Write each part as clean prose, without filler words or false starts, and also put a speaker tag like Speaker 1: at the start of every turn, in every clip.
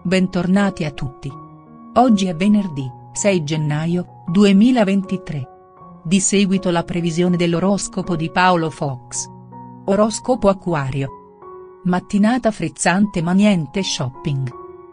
Speaker 1: Bentornati a tutti. Oggi è venerdì, 6 gennaio, 2023. Di seguito la previsione dell'oroscopo di Paolo Fox. Oroscopo Acquario. Mattinata frizzante ma niente shopping.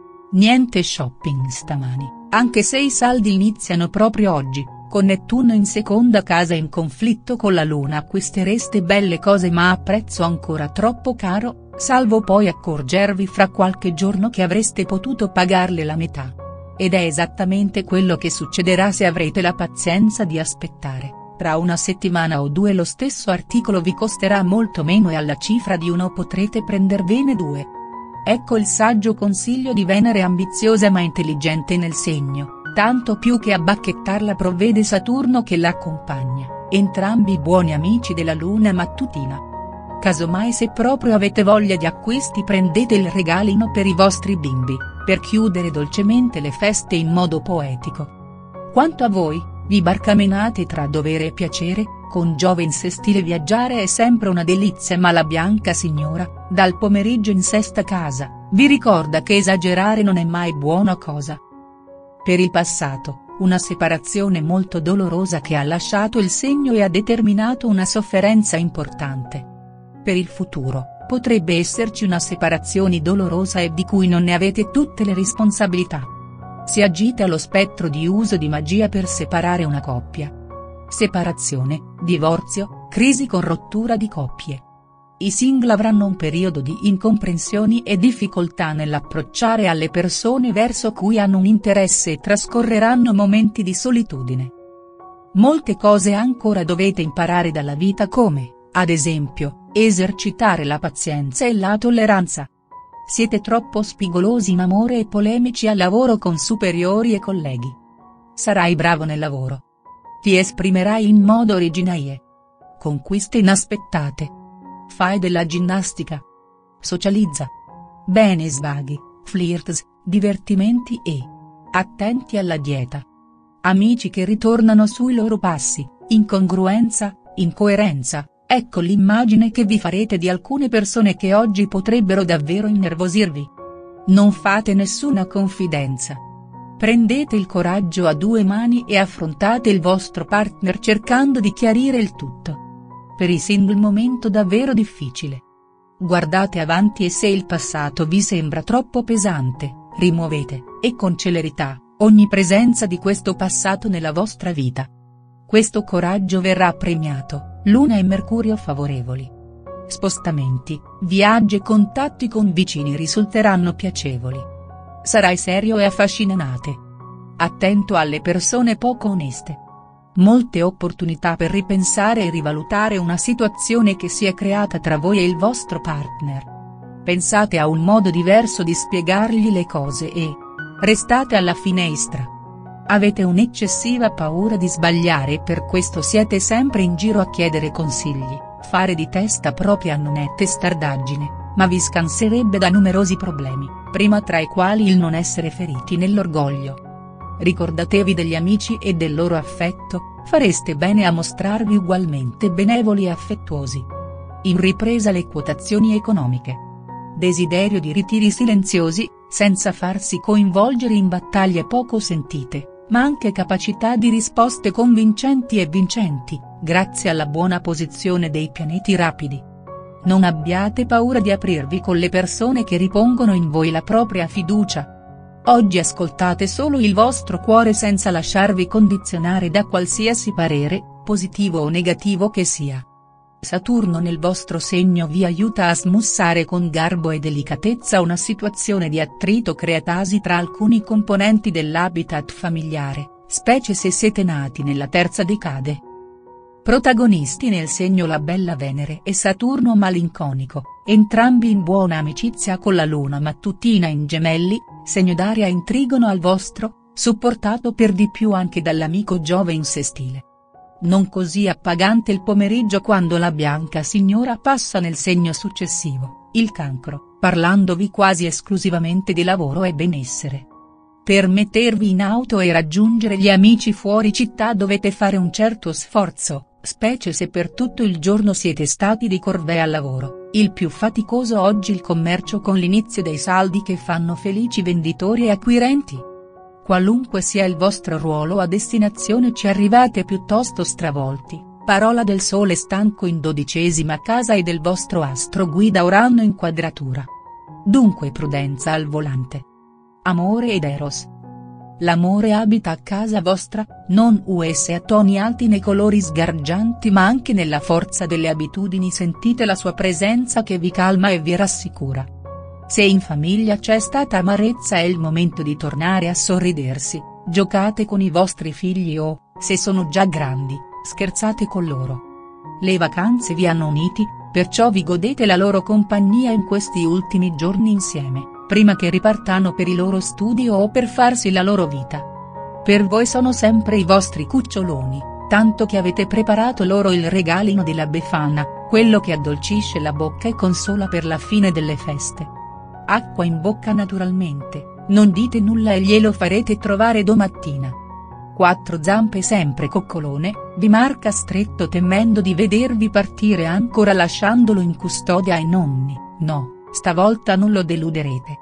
Speaker 1: Niente shopping stamani, anche se i saldi iniziano proprio oggi, con Nettuno in seconda casa in conflitto con la Luna acquistereste belle cose ma a prezzo ancora troppo caro, salvo poi accorgervi fra qualche giorno che avreste potuto pagarle la metà. Ed è esattamente quello che succederà se avrete la pazienza di aspettare, tra una settimana o due lo stesso articolo vi costerà molto meno e alla cifra di uno potrete prendervene due. Ecco il saggio consiglio di Venere ambiziosa ma intelligente nel segno, tanto più che a bacchettarla provvede Saturno che la accompagna, entrambi buoni amici della Luna mattutina. Casomai se proprio avete voglia di acquisti prendete il regalino per i vostri bimbi, per chiudere dolcemente le feste in modo poetico. Quanto a voi, vi barcamenate tra dovere e piacere, con Giove in sestile viaggiare è sempre una delizia ma la bianca signora, dal pomeriggio in sesta casa, vi ricorda che esagerare non è mai buona cosa. Per il passato, una separazione molto dolorosa che ha lasciato il segno e ha determinato una sofferenza importante. Per il futuro, potrebbe esserci una separazione dolorosa e di cui non ne avete tutte le responsabilità. Si agita lo spettro di uso di magia per separare una coppia. Separazione, divorzio, crisi con rottura di coppie. I single avranno un periodo di incomprensioni e difficoltà nell'approcciare alle persone verso cui hanno un interesse e trascorreranno momenti di solitudine. Molte cose ancora dovete imparare dalla vita come, ad esempio, esercitare la pazienza e la tolleranza. Siete troppo spigolosi in amore e polemici al lavoro con superiori e colleghi. Sarai bravo nel lavoro. Ti esprimerai in modo originale. Conquiste inaspettate. Fai della ginnastica. Socializza. Bene svaghi, flirts, divertimenti e attenti alla dieta. Amici che ritornano sui loro passi, incongruenza, incoerenza. Ecco l'immagine che vi farete di alcune persone che oggi potrebbero davvero innervosirvi. Non fate nessuna confidenza. Prendete il coraggio a due mani e affrontate il vostro partner cercando di chiarire il tutto. Per i single momento davvero difficile. Guardate avanti e se il passato vi sembra troppo pesante, rimuovete, e con celerità, ogni presenza di questo passato nella vostra vita. Questo coraggio verrà premiato. Luna e Mercurio favorevoli. Spostamenti, viaggi e contatti con vicini risulteranno piacevoli. Sarai serio e affascinante. Attento alle persone poco oneste. Molte opportunità per ripensare e rivalutare una situazione che si è creata tra voi e il vostro partner. Pensate a un modo diverso di spiegargli le cose e restate alla finestra. Avete un'eccessiva paura di sbagliare e per questo siete sempre in giro a chiedere consigli, fare di testa propria non è testardaggine, ma vi scanserebbe da numerosi problemi, prima tra i quali il non essere feriti nell'orgoglio. Ricordatevi degli amici e del loro affetto, fareste bene a mostrarvi ugualmente benevoli e affettuosi. In ripresa le quotazioni economiche. Desiderio di ritiri silenziosi, senza farsi coinvolgere in battaglie poco sentite, ma anche capacità di risposte convincenti e vincenti, grazie alla buona posizione dei pianeti rapidi. Non abbiate paura di aprirvi con le persone che ripongono in voi la propria fiducia. Oggi ascoltate solo il vostro cuore senza lasciarvi condizionare da qualsiasi parere, positivo o negativo che sia. Saturno nel vostro segno vi aiuta a smussare con garbo e delicatezza una situazione di attrito creatasi tra alcuni componenti dell'habitat familiare, specie se siete nati nella terza decade. Protagonisti nel segno la bella Venere e Saturno malinconico, entrambi in buona amicizia con la Luna mattutina in Gemelli, segno d'aria in trigono al vostro, supportato per di più anche dall'amico Giove in sestile. Non così appagante il pomeriggio quando la bianca signora passa nel segno successivo, il Cancro, parlandovi quasi esclusivamente di lavoro e benessere. Per mettervi in auto e raggiungere gli amici fuori città dovete fare un certo sforzo, specie se per tutto il giorno siete stati di corvée al lavoro. Il più faticoso oggi il commercio con l'inizio dei saldi che fanno felici venditori e acquirenti. Qualunque sia il vostro ruolo a destinazione ci arrivate piuttosto stravolti, parola del sole stanco in 12ª casa e del vostro astro guida Urano in quadratura. Dunque prudenza al volante. Amore ed Eros. L'amore abita a casa vostra, non a toni alti nei colori sgargianti ma anche nella forza delle abitudini, sentite la sua presenza che vi calma e vi rassicura. Se in famiglia c'è stata amarezza è il momento di tornare a sorridersi, giocate con i vostri figli o, se sono già grandi, scherzate con loro. Le vacanze vi hanno uniti, perciò vi godete la loro compagnia in questi ultimi giorni insieme, prima che ripartano per i loro studi o per farsi la loro vita. Per voi sono sempre i vostri cuccioloni, tanto che avete preparato loro il regalino della Befana, quello che addolcisce la bocca e consola per la fine delle feste. Acqua in bocca naturalmente, non dite nulla e glielo farete trovare domattina. Quattro zampe sempre coccolone, vi marca stretto temendo di vedervi partire ancora lasciandolo in custodia ai nonni, no. Stavolta non lo deluderete.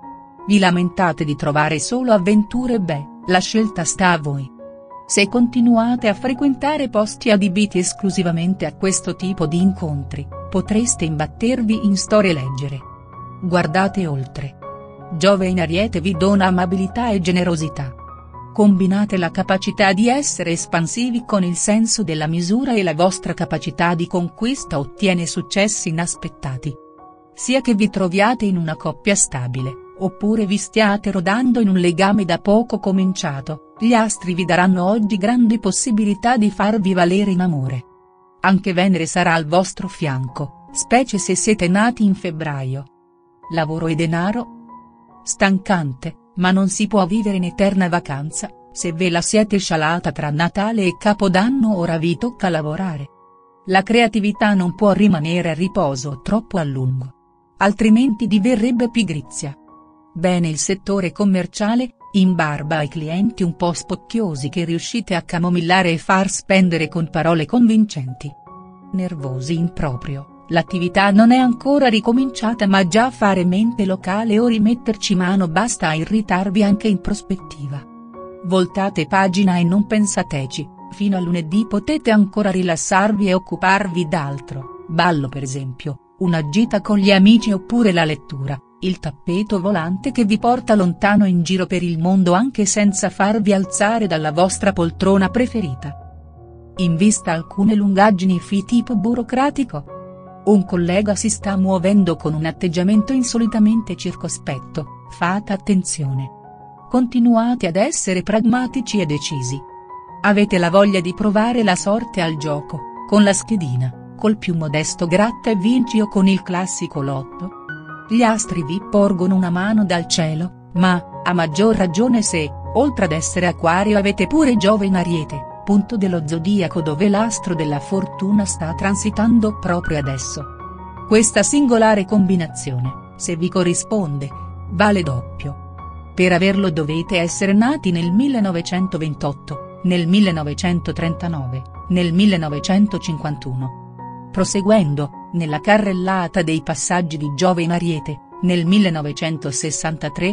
Speaker 1: Vi lamentate di trovare solo avventure? Beh, la scelta sta a voi. Se continuate a frequentare posti adibiti esclusivamente a questo tipo di incontri, potreste imbattervi in storie leggere. Guardate oltre. Giove in Ariete vi dona amabilità e generosità. Combinate la capacità di essere espansivi con il senso della misura e la vostra capacità di conquista ottiene successi inaspettati. Sia che vi troviate in una coppia stabile, oppure vi stiate rodando in un legame da poco cominciato, gli astri vi daranno oggi grandi possibilità di farvi valere in amore. Anche Venere sarà al vostro fianco, specie se siete nati in febbraio. Lavoro e denaro? Stancante, ma non si può vivere in eterna vacanza, se ve la siete scialata tra Natale e Capodanno ora vi tocca lavorare. La creatività non può rimanere a riposo troppo a lungo. Altrimenti diverrebbe pigrizia. Bene il settore commerciale, in barba ai clienti un po' spocchiosi che riuscite a camomillare e far spendere con parole convincenti. Nervosi in proprio, l'attività non è ancora ricominciata ma già fare mente locale o rimetterci mano basta a irritarvi anche in prospettiva. Voltate pagina e non pensateci, fino a lunedì potete ancora rilassarvi e occuparvi d'altro, ballo per esempio. Una gita con gli amici oppure la lettura, il tappeto volante che vi porta lontano in giro per il mondo anche senza farvi alzare dalla vostra poltrona preferita. In vista alcune lungaggini tipo burocratico? Un collega si sta muovendo con un atteggiamento insolitamente circospetto, fate attenzione. Continuate ad essere pragmatici e decisi. Avete la voglia di provare la sorte al gioco, con la schedina, col più modesto gratta e vinci o con il classico lotto? Gli astri vi porgono una mano dal cielo, ma, a maggior ragione se, oltre ad essere Acquario avete pure Giove in Ariete, punto dello zodiaco dove l'astro della fortuna sta transitando proprio adesso. Questa singolare combinazione, se vi corrisponde, vale doppio. Per averlo dovete essere nati nel 1928, nel 1939, nel 1951. Proseguendo, nella carrellata dei passaggi di Giove in Ariete, nel 1963,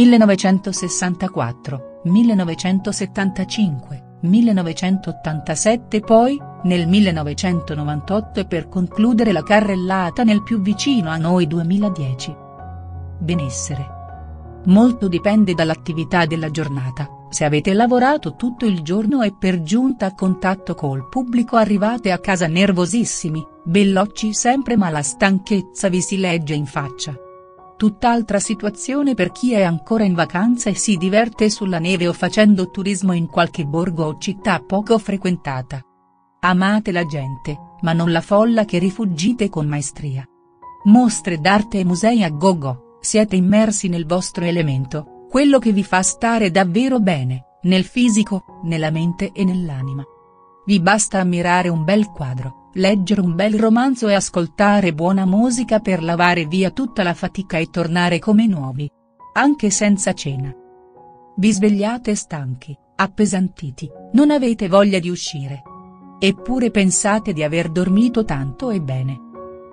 Speaker 1: 1964, 1975, 1987 poi, nel 1998 e per concludere la carrellata nel più vicino a noi 2010. Benessere. Molto dipende dall'attività della giornata. Se avete lavorato tutto il giorno e per giunta a contatto col pubblico arrivate a casa nervosissimi, bellocci sempre ma la stanchezza vi si legge in faccia. Tutt'altra situazione per chi è ancora in vacanza e si diverte sulla neve o facendo turismo in qualche borgo o città poco frequentata. Amate la gente, ma non la folla che rifuggite con maestria. Mostre d'arte e musei a gogo, siete immersi nel vostro elemento. Quello che vi fa stare davvero bene, nel fisico, nella mente e nell'anima. Vi basta ammirare un bel quadro, leggere un bel romanzo e ascoltare buona musica per lavare via tutta la fatica e tornare come nuovi. Anche senza cena. Vi svegliate stanchi, appesantiti, non avete voglia di uscire. Eppure pensate di aver dormito tanto e bene.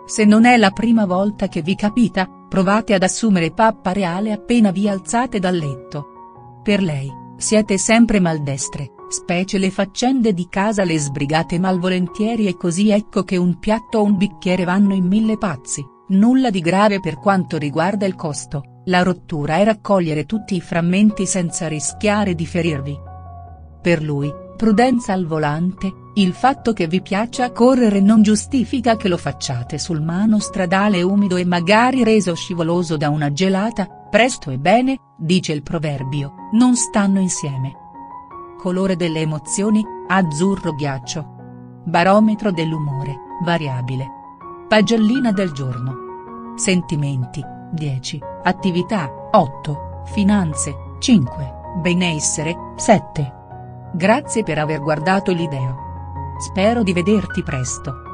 Speaker 1: Se non è la prima volta che vi capita, provate ad assumere pappa reale appena vi alzate dal letto. Per lei, siete sempre maldestre, specie le faccende di casa le sbrigate malvolentieri e così ecco che un piatto o un bicchiere vanno in 1000 pazzi, nulla di grave per quanto riguarda il costo, la rottura è raccogliere tutti i frammenti senza rischiare di ferirvi. Per lui, prudenza al volante, il fatto che vi piaccia correre non giustifica che lo facciate sul mano stradale umido e magari reso scivoloso da una gelata, presto e bene, dice il proverbio, non stanno insieme. Colore delle emozioni, azzurro ghiaccio. Barometro dell'umore, variabile. Pagellina del giorno. Sentimenti, 10, attività, 8, finanze, 5, benessere, 7. Grazie per aver guardato il video. Spero di vederti presto.